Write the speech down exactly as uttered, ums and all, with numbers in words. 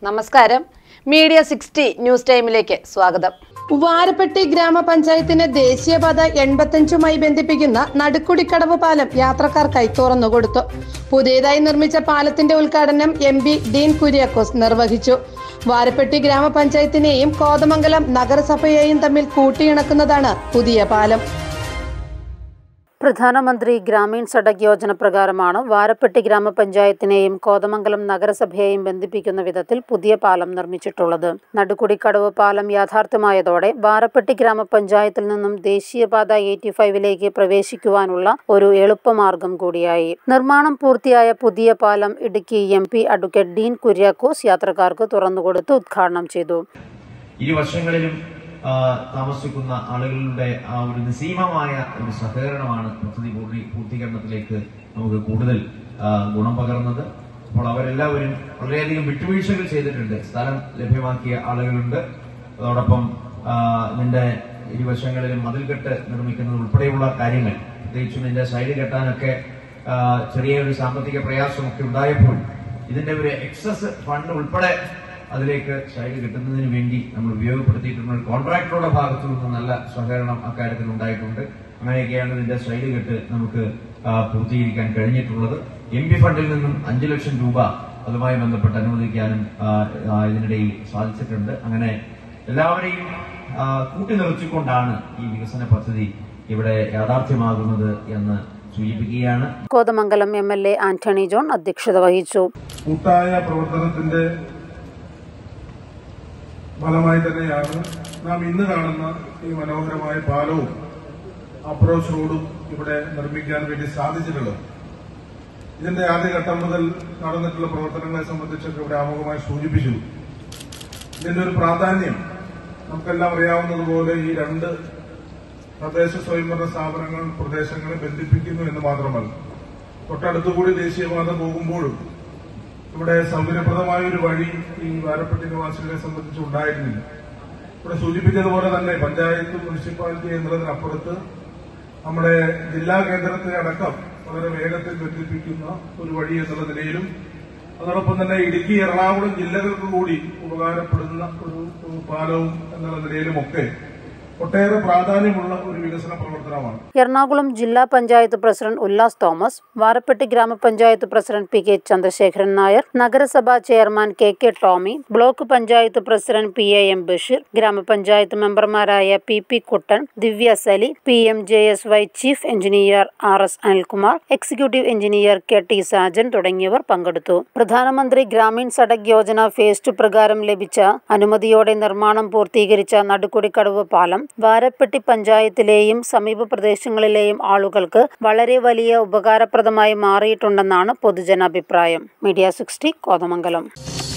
നമസ്കാരം. Media sixty news ടൈമിലേക്ക് സ്വാഗതം. വാരപ്പെട്ടി ഗ്രാമപഞ്ചായത്തിന് ദേശീയപാത എൺപത്തഞ്ചുമായി ബന്ധിപ്പിക്കുന്ന നടുക്കുടിക്കടവ് പാലം യാത്രക്കാർക്കായി തുറന്നുകൊടുത്തു. പുതിയതായി നിർമ്മിച്ച പാലത്തിന്റെ ഉദ്ഘാടനം എം പി ഡീൻ കുര്യാക്കോസ് നിർവഹിച്ചു. വാരപ്പെട്ടി ഗ്രാമപഞ്ചായത്തിനെയും കോതമംഗലം നഗരസഭയെയും തമ്മിൽ കൂട്ടിയിണക്കുന്നതാണ് പുതിയ പാലം. പ്രധാനമന്ത്രി ഗ്രാമീൺ സഡക് യോജന പ്രകാരമാണ് വാരപ്പെട്ടി ഗ്രാമപഞ്ചായത്തിനെയും കോതമംഗലം നഗരസഭയെയും ബന്ധിപ്പിക്കുന്ന വിധത്തിൽ പുതിയ പാലം നിർമ്മിച്ചിട്ടുള്ളത്. നടുക്കുടിക്കടവ് പാലം യാഥാർത്ഥ്യമായതോടെ വാരപ്പെട്ടി ഗ്രാമപഞ്ചായത്തിൽ നിന്നും ദേശീയപാത എയ്റ്റി ഫൈവിലേക്ക് പ്രവേശിക്കുവാനുള്ള ഒരു എളുപ്പമാർഗം കൂടിയായി. നിർമ്മാണം പൂർത്തിയായ പുതിയ പാലം Idukki M P advocate Dean Kuriakose യാത്രക്കാർക്ക് തുറന്നുകൊടുത്ത് ഉദ്ഘാടനം ചെയ്തു. ഇരുവശങ്ങളിലും താമസിക്കുന്ന ആളുകളുടെ ആ ഒരു നിസ്സീമമായ ഒരു സഹകരണമാണ് പദ്ധതി പൂർത്തി പൂർത്തീകരണത്തിലേക്ക് നമുക്ക് കൂടുതൽ ഗുണം പകർന്നത്. അപ്പോൾ അവരെല്ലാവരും വളരെയധികം വിട്ടുവീഴ്ചകൾ ചെയ്തിട്ടുണ്ട്. സ്ഥലം ലഭ്യമാക്കിയ ആളുകളുണ്ട്. അതോടൊപ്പം ഇതിന്റെ ഇരുവശങ്ങളിലും മതിൽകെട്ട് നിർമ്മിക്കുന്നത് ഉൾപ്പെടെയുള്ള കാര്യങ്ങൾ, പ്രത്യേകിച്ചും ഇതിന്റെ സൈഡ് കെട്ടാനൊക്കെ ചെറിയൊരു സാമ്പത്തിക പ്രയാസമൊക്കെ ഉണ്ടായപ്പോൾ ഇതിന്റെ ഒരു എക്സസ് ഫണ്ട് ഉൾപ്പെടെ അതിലേക്ക് സൈഡ് കിട്ടുന്നതിന് വേണ്ടി നമ്മൾ ഉപയോഗപ്പെടുത്തിയിട്ടുള്ള കോൺട്രാക്ടറുടെ ഭാഗത്തു നിന്ന് നല്ല സഹകരണം അക്കാര്യത്തിൽ ഉണ്ടായിട്ടുണ്ട്. അങ്ങനെയൊക്കെയാണ് ഇതിന്റെ സൈഡ് കെട്ട് നമുക്ക് പൂർത്തീകരിക്കാൻ കഴിഞ്ഞിട്ടുള്ളത്. എം പി ഫണ്ടിൽ നിന്നും അഞ്ചു ലക്ഷം രൂപ അതുമായി ബന്ധപ്പെട്ട് അനുവദിക്കാനും ഇതിനിടയിൽ സാധിച്ചിട്ടുണ്ട്. അങ്ങനെ എല്ലാവരെയും കൂട്ടി നിറച്ചുകൊണ്ടാണ് ഈ വികസന പദ്ധതി ഇവിടെ യാഥാർത്ഥ്യമാകുന്നത് എന്ന് സൂചിപ്പിക്കുകയാണ്. Kothamangalam M L A Antony John അധ്യക്ഷത വഹിച്ചു. കൂട്ടായ പ്രവർത്തനത്തിന്റെ ഫലമായി തന്നെയാണ് നാം ഇന്ന് കാണുന്ന ഈ മനോഹരമായ പാലവും അപ്രോച്ച് റോഡും ഇവിടെ നിർമ്മിക്കാൻ വേണ്ടി സാധിച്ചിട്ടുള്ളത്. ഇതിന്റെ ആദ്യഘട്ടം മുതൽ നടന്നിട്ടുള്ള പ്രവർത്തനങ്ങളെ സംബന്ധിച്ചൊക്കെ ഇവിടെ ആമുഖമായി സൂചിപ്പിച്ചു. ഇതിന്റെ ഒരു പ്രാധാന്യം നമുക്കെല്ലാം അറിയാവുന്നതുപോലെ ഈ രണ്ട് തദ്ദേശ സ്വയംഭരണ സ്ഥാപനങ്ങൾ പ്രദേശങ്ങളെ ബന്ധിപ്പിക്കുന്നു എന്ന് മാത്രമല്ല, തൊട്ടടുത്തുകൂടി ദേശീയപാത പോകുമ്പോഴും ഇവിടെ സൗകര്യപ്രദമായ ഒരു വഴി ഈ വാരപ്പെട്ടി നിവാസികളെ സംബന്ധിച്ച് ഉണ്ടായിരുന്നില്ല. ഇവിടെ സൂചിപ്പിച്ചതുപോലെ തന്നെ പഞ്ചായത്ത് മുനിസിപ്പാലിറ്റി എന്നതിനപ്പുറത്ത് നമ്മുടെ ജില്ലാ കേന്ദ്രത്തെ അടക്കം വളരെ വേഗത്തിൽ ബന്ധിപ്പിക്കുന്ന ഒരു വഴി എന്നുള്ള നിലയിലും, അതോടൊപ്പം തന്നെ ഇടുക്കി എറണാകുളം ജില്ലകൾക്ക് കൂടി ഉപകാരപ്പെടുന്ന ഒരു പാലവും എന്നുള്ള നിലയിലുമൊക്കെ ഒട്ടേറെ പ്രാധാന്യമുള്ള ഒരു വികസന പ്രവർത്തനമാണ്. എറണാകുളം ജില്ലാ പഞ്ചായത്ത് പ്രസിഡന്റ് ഉല്ലാസ് തോമസ്, വാരപ്പെട്ടി ഗ്രാമപഞ്ചായത്ത് president P K Chandrasekharan Nair, നഗരസഭാ chairman K K Tomy, block panchayat president P A M Basheer, ഗ്രാമപഞ്ചായത്ത് മെമ്പർമാരായ P P Kuttan, Divya Sali, P M J S Y chief engineer R S Anilkumar, executive engineer K T Sajan തുടങ്ങിയവർ പങ്കെടുത്തു. പ്രധാനമന്ത്രി ഗ്രാമീൺ സഡക് യോജന ഫേസ് ടു പ്രകാരം ലഭിച്ച അനുമതിയോടെ നിർമ്മാണം പൂർത്തീകരിച്ച നടുക്കുടിക്കടവ് പാലം വാരപ്പെട്ടി പഞ്ചായത്തിലെയും സമീപ പ്രദേശങ്ങളിലെയും ആളുകൾക്ക് വളരെ വലിയ ഉപകാരപ്രദമായി മാറിയിട്ടുണ്ടെന്നാണ് പൊതുജനാഭിപ്രായം. Media sixty Kothamangalam.